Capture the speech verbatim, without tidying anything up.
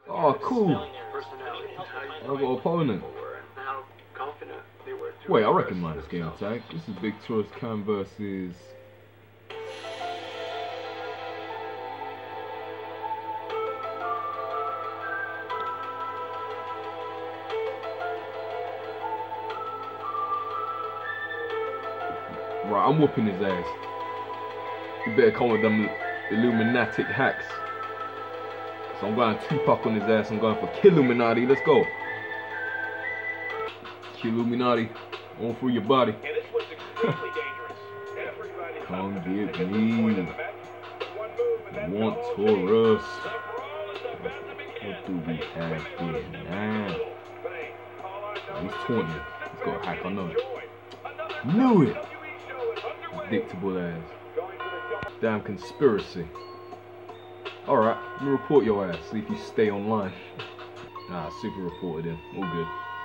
Oh, cool. I got an opponent. Wait, I recognize this game tag. This is Big Choice Cam versus. Right, I'm whooping his ass. You better come with them Illuminatic hacks. So I'm going Tupac on his ass. I'm going for Killuminati. Let's go. Killuminati. On through your body. Come get me. Want Taurus. What do we have here now? Oh, he's twenty. He's got a hack, I know. Knew it. Predictable ass. Damn conspiracy. Alright, let me report your ass. See if you stay online. Nah, super reported in. All good.